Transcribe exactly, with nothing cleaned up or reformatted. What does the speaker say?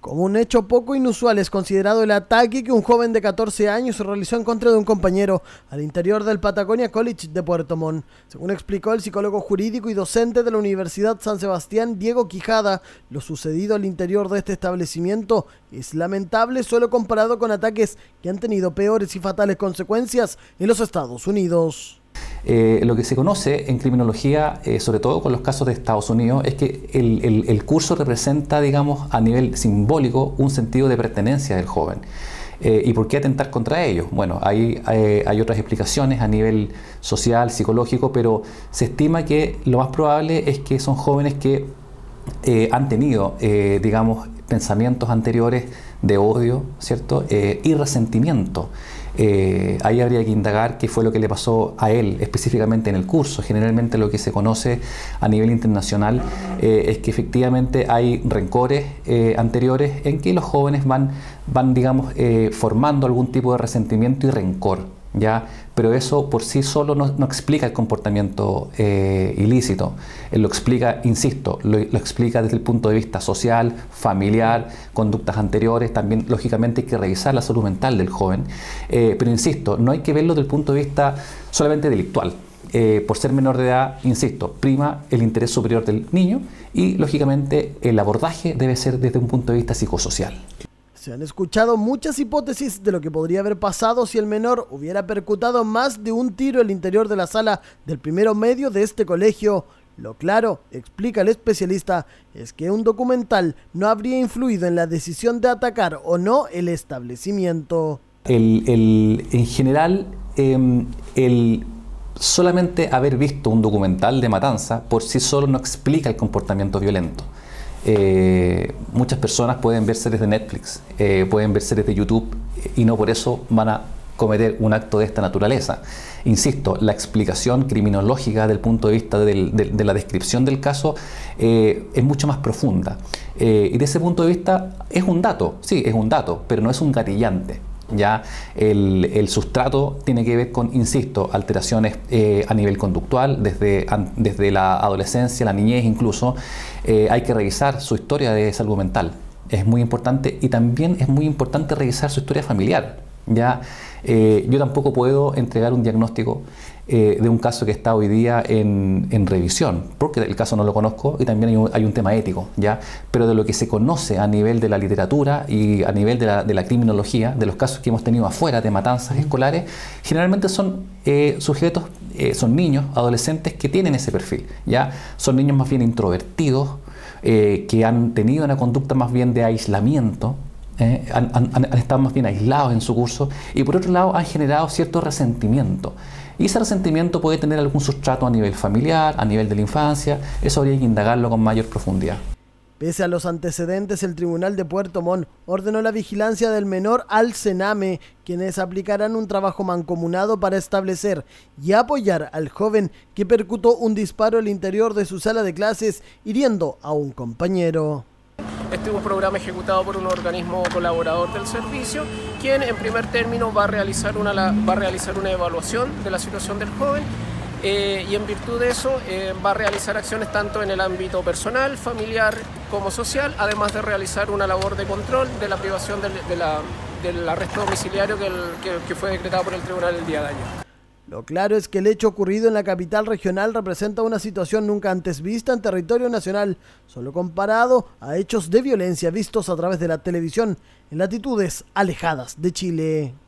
Como un hecho poco inusual es considerado el ataque que un joven de catorce años realizó en contra de un compañero al interior del Patagonia College de Puerto Montt. Según explicó el psicólogo jurídico y docente de la Universidad San Sebastián, Diego Quijada, lo sucedido al interior de este establecimiento es lamentable solo comparado con ataques que han tenido peores y fatales consecuencias en los Estados Unidos. Eh, lo que se conoce en criminología, eh, sobre todo con los casos de Estados Unidos, es que el, el, el curso representa, digamos, a nivel simbólico, un sentido de pertenencia del joven. Eh, ¿Y por qué atentar contra ellos? Bueno, hay, hay, hay otras explicaciones a nivel social, psicológico, pero se estima que lo más probable es que son jóvenes que eh, han tenido, eh, digamos, pensamientos anteriores de odio, ¿cierto? Eh, y resentimiento. Eh, ahí habría que indagar qué fue lo que le pasó a él específicamente en el curso. Generalmente lo que se conoce a nivel internacional eh, es que efectivamente hay rencores eh, anteriores en que los jóvenes van, van digamos, eh, formando algún tipo de resentimiento y rencor, ¿ya? Pero eso por sí solo no, no explica el comportamiento eh, ilícito. Él lo explica, insisto, lo, lo explica desde el punto de vista social, familiar, conductas anteriores. También, lógicamente, hay que revisar la salud mental del joven. Eh, pero insisto, no hay que verlo desde el punto de vista solamente delictual. Eh, por ser menor de edad, insisto, prima el interés superior del niño y, lógicamente, el abordaje debe ser desde un punto de vista psicosocial. Se han escuchado muchas hipótesis de lo que podría haber pasado si el menor hubiera percutado más de un tiro al interior de la sala del primero medio de este colegio. Lo claro, explica el especialista, es que un documental no habría influido en la decisión de atacar o no el establecimiento. El, el, en general, eh, el solamente haber visto un documental de matanza por sí solo no explica el comportamiento violento. Eh, muchas personas pueden ver series de Netflix, eh, pueden ver series de YouTube y no por eso van a cometer un acto de esta naturaleza. Insisto, la explicación criminológica del punto de vista del, de, de la descripción del caso eh, es mucho más profunda. Eh, y de ese punto de vista es un dato, sí, es un dato, pero no es un gatillante. Ya el, el sustrato tiene que ver con, insisto, alteraciones eh, a nivel conductual, desde, an, desde la adolescencia, la niñez incluso. Eh, hay que revisar su historia de salud mental, es muy importante, y también es muy importante revisar su historia familiar. Ya eh, yo tampoco puedo entregar un diagnóstico eh, de un caso que está hoy día en, en revisión, porque el caso no lo conozco y también hay un, hay un tema ético, ya, pero de lo que se conoce a nivel de la literatura y a nivel de la, de la criminología, de los casos que hemos tenido afuera de matanzas escolares, generalmente son eh, sujetos, eh, son niños, adolescentes que tienen ese perfil, ya, son niños más bien introvertidos, eh, que han tenido una conducta más bien de aislamiento. Eh, han, han, han estado más bien aislados en su curso y por otro lado han generado cierto resentimiento, y ese resentimiento puede tener algún sustrato a nivel familiar, a nivel de la infancia. Eso habría que indagarlo con mayor profundidad. Pese a los antecedentes, el Tribunal de Puerto Montt ordenó la vigilancia del menor al CENAME, quienes aplicarán un trabajo mancomunado para establecer y apoyar al joven que percutó un disparo al interior de su sala de clases, hiriendo a un compañero. Este es un programa ejecutado por un organismo colaborador del servicio, quien en primer término va a realizar una, va a realizar una evaluación de la situación del joven eh, y en virtud de eso eh, va a realizar acciones tanto en el ámbito personal, familiar como social, además de realizar una labor de control de la privación del, de la, del arresto domiciliario que, el, que, que fue decretado por el tribunal el día de ayer. Lo claro es que el hecho ocurrido en la capital regional representa una situación nunca antes vista en territorio nacional, solo comparado a hechos de violencia vistos a través de la televisión en latitudes alejadas de Chile.